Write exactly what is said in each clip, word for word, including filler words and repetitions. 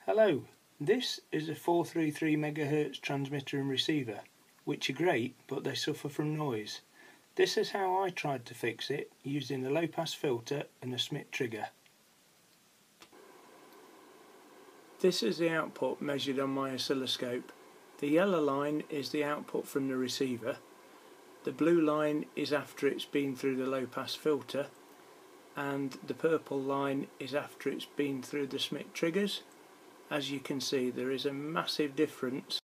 Hello, this is a four thirty-three megahertz transmitter and receiver, which are great but they suffer from noise. This is how I tried to fix it using a low pass filter and a Smith trigger. This is the output measured on my oscilloscope. The yellow line is the output from the receiver. The blue line is after it's been through the low pass filter, and the purple line is after it's been through the Smith triggers. As you can see, there is a massive difference.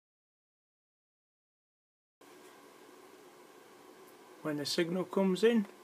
When the signal comes in,